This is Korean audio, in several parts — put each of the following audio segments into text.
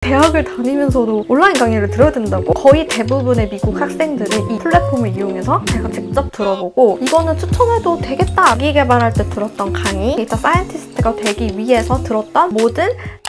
대학을 다니면서도 온라인 강의를 들어야 된다고? 거의 대부분의 미국 학생들은 이 플랫폼을 이용해서 제가 직접 들어보고 이거는 추천해도 되겠다. 자기 개발할 때 들었던 강의, 데이터 사이언티스트가 되기 위해서 들었던 모든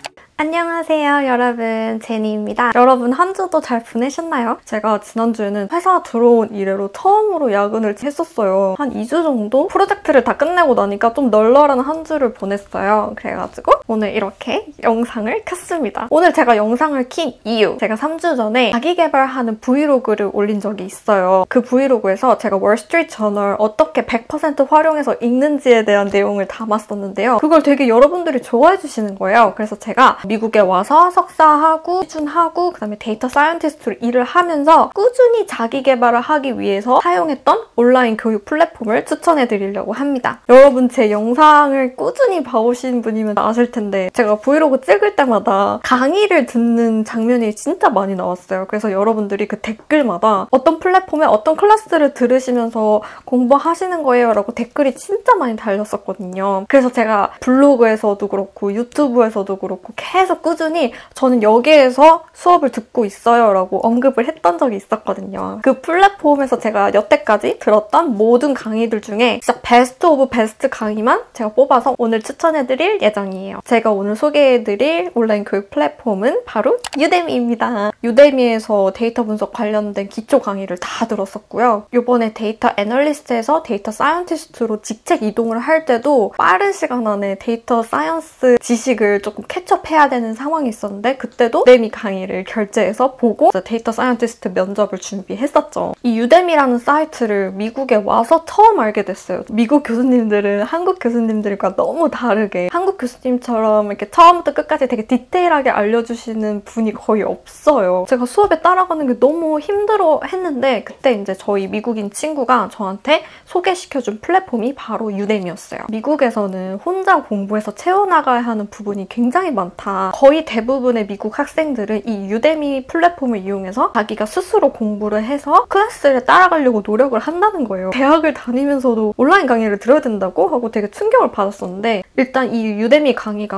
안녕하세요 여러분, 제니입니다. 여러분 한 주도 잘 보내셨나요? 제가 지난주에는 회사 들어온 이래로 처음으로 야근을 했었어요. 한 2주 정도? 프로젝트를 다 끝내고 나니까 좀 널널한 한 주를 보냈어요. 그래가지고 오늘 이렇게 영상을 켰습니다. 오늘 제가 영상을 킨 이유, 제가 3주 전에 자기 개발하는 브이로그를 올린 적이 있어요. 그 브이로그에서 제가 월스트리트 저널 어떻게 100% 활용해서 읽는지에 대한 내용을 담았었는데요. 그걸 되게 여러분들이 좋아해 주시는 거예요. 그래서 제가 미국에 와서 석사하고 취준하고 그다음에 데이터 사이언티스트로 일을 하면서 꾸준히 자기 개발을 하기 위해서 사용했던 온라인 교육 플랫폼을 추천해 드리려고 합니다. 여러분 제 영상을 꾸준히 봐오신 분이면 아실 텐데 제가 브이로그 찍을 때마다 강의를 듣는 장면이 진짜 많이 나왔어요. 그래서 여러분들이 그 댓글마다 어떤 플랫폼에 어떤 클래스를 들으시면서 공부하시는 거예요 라고 댓글이 진짜 많이 달렸었거든요. 그래서 제가 블로그에서도 그렇고 유튜브에서도 그렇고 계속 꾸준히 저는 여기에서 수업을 듣고 있어요 라고 언급을 했던 적이 있었거든요. 그 플랫폼에서 제가 여태까지 들었던 모든 강의들 중에 진짜 베스트 오브 베스트 강의만 제가 뽑아서 오늘 추천해드릴 예정이에요. 제가 오늘 소개해드릴 온라인 교육 플랫폼은 바로 유데미입니다. 유데미에서 데이터 분석 관련된 기초 강의를 다 들었었고요. 이번에 데이터 애널리스트에서 데이터 사이언티스트로 직책 이동을 할 때도 빠른 시간 안에 데이터 사이언스 지식을 조금 캐치업해야 되는 상황이 있었는데 그때도 유데미 강의를 결제해서 보고 데이터 사이언티스트 면접을 준비했었죠. 이 유데미라는 사이트를 미국에 와서 처음 알게 됐어요. 미국 교수님들은 한국 교수님들과 너무 다르게 한국 교수님처럼 이렇게 처음부터 끝까지 되게 디테일하게 알려주시는 분이 거의 없어요. 제가 수업에 따라가는 게 너무 힘들어 했는데 그때 이제 저희 미국인 친구가 저한테 소개시켜준 플랫폼이 바로 유데미였어요. 미국에서는 혼자 공부해서 채워나가야 하는 부분이 굉장히 많다. 거의 대부분의 미국 학생들은 이 유데미 플랫폼을 이용해서 자기가 스스로 공부를 해서 클래스를 따라가려고 노력을 한다는 거예요. 대학을 다니면서도 온라인 강의를 들어야 된다고? 하고 되게 충격을 받았었는데 일단 이 유데미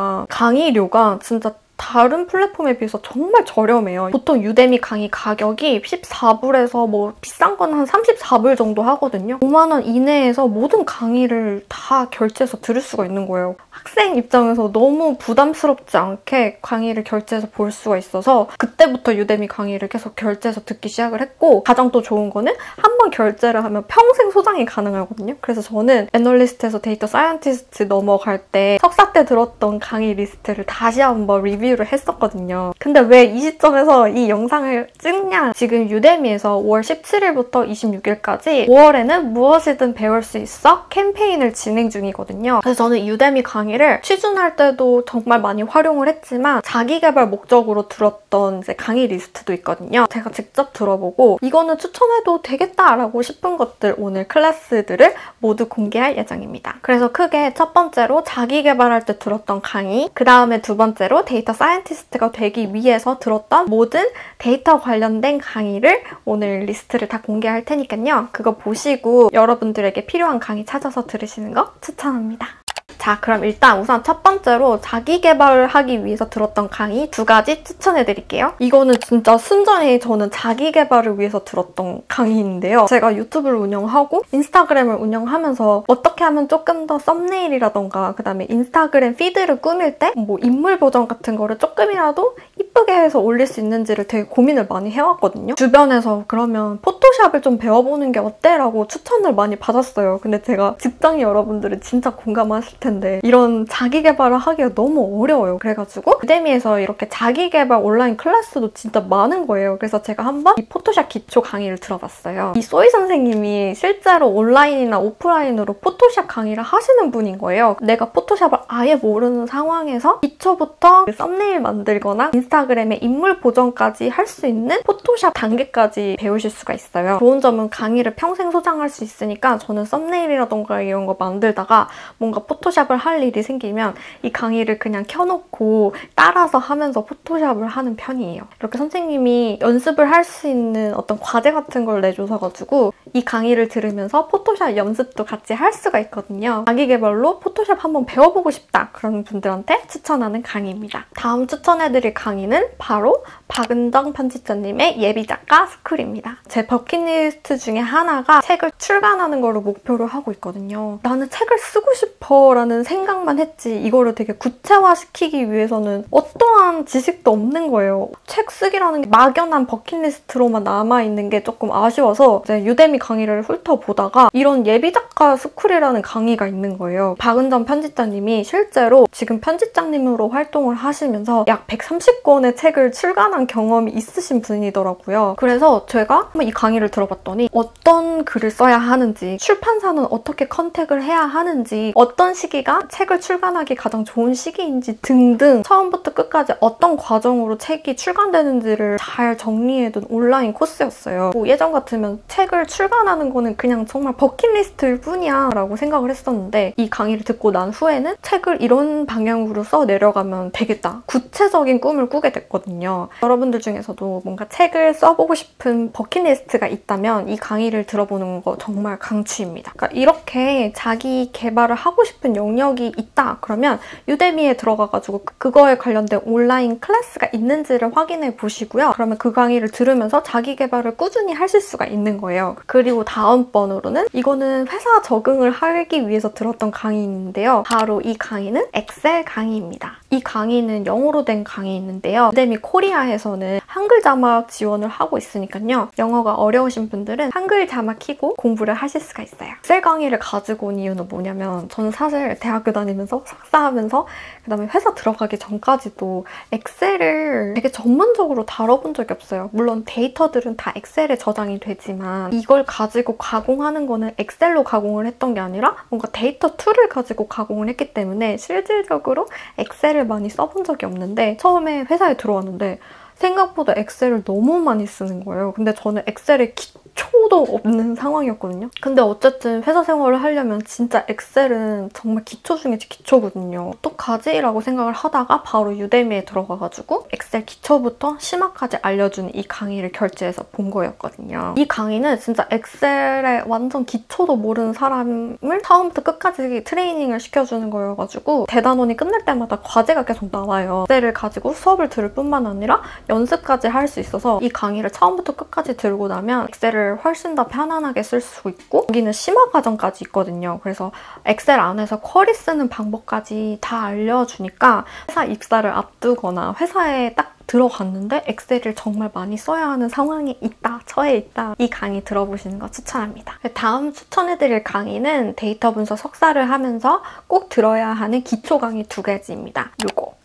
강의료가 진짜 다른 플랫폼에 비해서 정말 저렴해요. 보통 유데미 강의 가격이 14불에서 뭐 비싼 건 한 34불 정도 하거든요. 5만 원 이내에서 모든 강의를 다 결제해서 들을 수가 있는 거예요. 학생 입장에서 너무 부담스럽지 않게 강의를 결제해서 볼 수가 있어서 그때부터 유데미 강의를 계속 결제해서 듣기 시작을 했고 가장 또 좋은 거는 한 번 결제를 하면 평생 소장이 가능하거든요. 그래서 저는 애널리스트에서 데이터 사이언티스트 넘어갈 때 석사 때 들었던 강의 리스트를 다시 한번 리뷰를 했었거든요. 근데 왜 이 시점에서 이 영상을 찍냐? 지금 유데미에서 5월 17일부터 26일까지 5월에는 무엇이든 배울 수 있어 캠페인을 진행 중이거든요. 그래서 저는 유데미 강의를 취준할 때도 정말 많이 활용을 했지만 자기 개발 목적으로 들었던 이제 강의 리스트도 있거든요. 제가 직접 들어보고 이거는 추천해도 되겠다라고 싶은 것들 오늘 클래스들을 모두 공개할 예정입니다. 그래서 크게 첫 번째로 자기 개발할 때 들었던 강의, 그 다음에 두 번째로 데이터 사이언티스트가 되기 위해서 들었던 모든 데이터 관련된 강의를 오늘 리스트를 다 공개할 테니까요. 그거 보시고 여러분들에게 필요한 강의 찾아서 들으시는 거 추천합니다. 자, 그럼 일단 우선 첫 번째로 자기 개발을 하기 위해서 들었던 강의 두 가지 추천해드릴게요. 이거는 진짜 순전히 저는 자기 개발을 위해서 들었던 강의인데요. 제가 유튜브를 운영하고 인스타그램을 운영하면서 어떻게 하면 조금 더 썸네일이라던가 그다음에 인스타그램 피드를 꾸밀 때 뭐 인물 보정 같은 거를 조금이라도 이쁘게 해서 올릴 수 있는지를 되게 고민을 많이 해왔거든요. 주변에서 그러면 포토샵을 좀 배워보는 게 어때? 라고 추천을 많이 받았어요. 근데 제가 직장인 여러분들은 진짜 공감하실 텐데 이런 자기 개발을 하기가 너무 어려워요. 그래가지고 유데미에서 이렇게 자기 개발 온라인 클래스도 진짜 많은 거예요. 그래서 제가 한번 이 포토샵 기초 강의를 들어봤어요. 이 소희 선생님이 실제로 온라인이나 오프라인으로 포토샵 강의를 하시는 분인 거예요. 내가 포토샵을 아예 모르는 상황에서 기초부터 썸네일 만들거나 인스타그램에 인물 보정까지 할 수 있는 포토샵 단계까지 배우실 수가 있어요. 있어요. 좋은 점은 강의를 평생 소장할 수 있으니까 저는 썸네일이라던가 이런 거 만들다가 뭔가 포토샵을 할 일이 생기면 이 강의를 그냥 켜놓고 따라서 하면서 포토샵을 하는 편이에요. 이렇게 선생님이 연습을 할 수 있는 어떤 과제 같은 걸 내줘서가지고 이 강의를 들으면서 포토샵 연습도 같이 할 수가 있거든요. 자기 개발로 포토샵 한번 배워보고 싶다 그런 분들한테 추천하는 강의입니다. 다음 추천해드릴 강의는 바로 박은정 편집자님의 예비작가 스쿨입니다. 제 버킷리스트 중에 하나가 책을 출간하는 거를 목표로 하고 있거든요. 나는 책을 쓰고 싶어 라는 생각만 했지 이거를 되게 구체화시키기 위해서는 어떠한 지식도 없는 거예요. 책 쓰기라는 게 막연한 버킷리스트로만 남아있는 게 조금 아쉬워서 이제 유데미 강의를 훑어보다가 이런 예비작가 스쿨이라는 강의가 있는 거예요. 박은정 편집자님이 실제로 지금 편집장님으로 활동을 하시면서 약 130권의 책을 출간한 경험이 있으신 분이더라고요. 그래서 제가 한번 이 강의를 들어봤더니 어떤 글을 써야 하는지, 출판사는 어떻게 컨택을 해야 하는지, 어떤 시기가 책을 출간하기 가장 좋은 시기인지 등등 처음부터 끝까지 어떤 과정으로 책이 출간되는지를 잘 정리해둔 온라인 코스였어요. 뭐 예전 같으면 책을 출간하는 거는 그냥 정말 버킷리스트일 뿐이야 라고 생각을 했었는데 이 강의를 듣고 난 후에는 책을 이런 방향으로 써 내려가면 되겠다. 구체적인 꿈을 꾸게 됐거든요. 여러분들 중에서도 뭔가 책을 써보고 싶은 버킷리스트가 있다면 이 강의를 들어보는 거 정말 강추입니다. 그러니까 이렇게 자기 개발을 하고 싶은 영역이 있다 그러면 유데미에 들어가가지고 그거에 관련된 온라인 클래스가 있는지를 확인해 보시고요. 그러면 그 강의를 들으면서 자기 개발을 꾸준히 하실 수가 있는 거예요. 그리고 다음번으로는 이거는 회사 적응을 하기 위해서 들었던 강의인데요. 바로 이 강의는 엑셀 강의입니다. 이 강의는 영어로 된 강의인데요. 유데미 코리아에서는 한글 자막 지원을 하고 있으니까요. 영어가 어려우신 분들은 한글 자막 켜고 공부를 하실 수가 있어요. 엑셀 강의를 가지고 온 이유는 뭐냐면 저는 사실 대학교 다니면서 석사하면서 그다음에 회사 들어가기 전까지도 엑셀을 되게 전문적으로 다뤄본 적이 없어요. 물론 데이터들은 다 엑셀에 저장이 되지만 이걸 가지고 가공하는 거는 엑셀로 가공을 했던 게 아니라 뭔가 데이터 툴을 가지고 가공을 했기 때문에 실질적으로 엑셀을 많이 써본 적이 없는데 처음에 회사에 들어왔는데 생각보다 엑셀을 너무 많이 쓰는 거예요. 근데 저는 엑셀의 기초도 없는 상황이었거든요. 근데 어쨌든 회사 생활을 하려면 진짜 엑셀은 정말 기초 중에 기초거든요. 어떡하지? 라고 생각을 하다가 바로 유데미에 들어가가지고 엑셀 기초부터 심화까지 알려주는 이 강의를 결제해서 본 거였거든요. 이 강의는 진짜 엑셀의 완전 기초도 모르는 사람을 처음부터 끝까지 트레이닝을 시켜주는 거여가지고 대단원이 끝날 때마다 과제가 계속 나와요. 엑셀을 가지고 수업을 들을 뿐만 아니라 연습까지 할 수 있어서 이 강의를 처음부터 끝까지 들고 나면 엑셀을 훨씬 더 편안하게 쓸 수 있고 여기는 심화 과정까지 있거든요. 그래서 엑셀 안에서 쿼리 쓰는 방법까지 다 알려주니까 회사 입사를 앞두거나 회사에 딱 들어갔는데 엑셀을 정말 많이 써야 하는 상황에 있다, 처해 있다. 이 강의 들어보시는 거 추천합니다. 다음 추천해드릴 강의는 데이터 분석 석사를 하면서 꼭 들어야 하는 기초 강의 2가지입니다. 요거.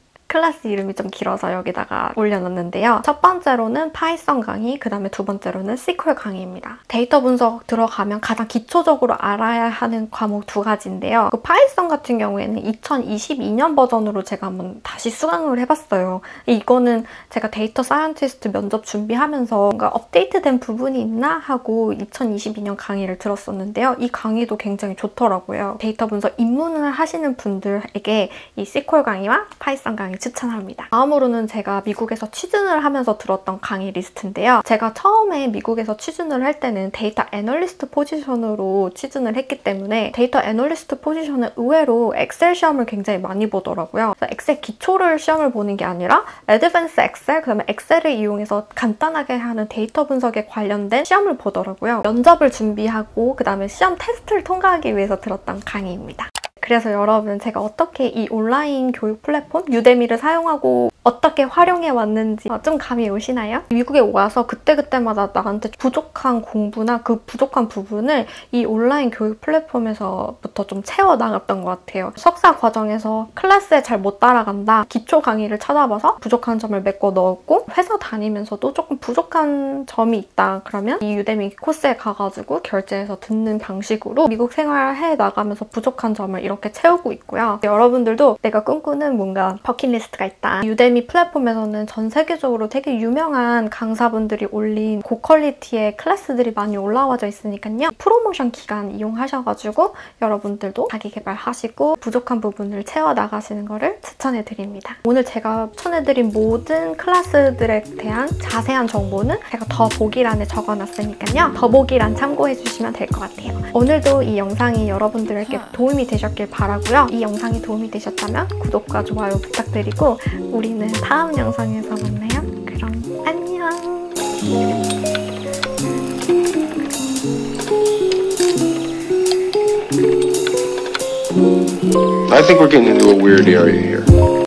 클래스 이름이 좀 길어서 여기다가 올려놨는데요. 첫 번째로는 파이썬 강의, 그 다음에 두 번째로는 SQL 강의입니다. 데이터 분석 들어가면 가장 기초적으로 알아야 하는 과목 2가지인데요. 그 파이썬 같은 경우에는 2022년 버전으로 제가 한번 다시 수강을 해봤어요. 이거는 제가 데이터 사이언티스트 면접 준비하면서 뭔가 업데이트된 부분이 있나 하고 2022년 강의를 들었었는데요. 이 강의도 굉장히 좋더라고요. 데이터 분석 입문을 하시는 분들에게 이 SQL 강의와 파이썬 강의 추천합니다. 다음으로는 제가 미국에서 취준을 하면서 들었던 강의 리스트인데요. 제가 처음에 미국에서 취준을 할 때는 데이터 애널리스트 포지션으로 취준을 했기 때문에 데이터 애널리스트 포지션은 의외로 엑셀 시험을 굉장히 많이 보더라고요. 그래서 엑셀 기초를 시험을 보는 게 아니라 애드밴스 엑셀, 그다음에 엑셀을 이용해서 간단하게 하는 데이터 분석에 관련된 시험을 보더라고요. 면접을 준비하고 그다음에 시험 테스트를 통과하기 위해서 들었던 강의입니다. 그래서 여러분 제가 어떻게 이 온라인 교육 플랫폼 유데미를 사용하고 어떻게 활용해 왔는지 좀 감이 오시나요? 미국에 와서 그때그때마다 나한테 부족한 공부나 그 부족한 부분을 이 온라인 교육 플랫폼에서부터 좀 채워나갔던 것 같아요. 석사 과정에서 클래스에 잘 못 따라간다. 기초 강의를 찾아봐서 부족한 점을 메꿔 넣었고 회사 다니면서도 조금 부족한 점이 있다. 그러면 이 유데미 코스에 가가지고 결제해서 듣는 방식으로 미국 생활해 나가면서 부족한 점을 이렇게 채우고 있고요. 여러분들도 내가 꿈꾸는 뭔가 버킷리스트가 있다. 유데미 우데미 플랫폼에서는 전 세계적으로 되게 유명한 강사분들이 올린 고퀄리티의 클래스들이 많이 올라와져 있으니까요. 프로모션 기간 이용하셔가지고 여러분들도 자기 개발하시고 부족한 부분을 채워나가시는 거를 추천해드립니다. 오늘 제가 추천해드린 모든 클래스들에 대한 자세한 정보는 제가 더보기란에 적어놨으니까요. 더보기란 참고해주시면 될 것 같아요. 오늘도 이 영상이 여러분들에게 도움이 되셨길 바라고요. 이 영상이 도움이 되셨다면 구독과 좋아요 부탁드리고 우리는 다음 영상에서 만나요. 그럼 안녕! I think we're getting into a weird area here.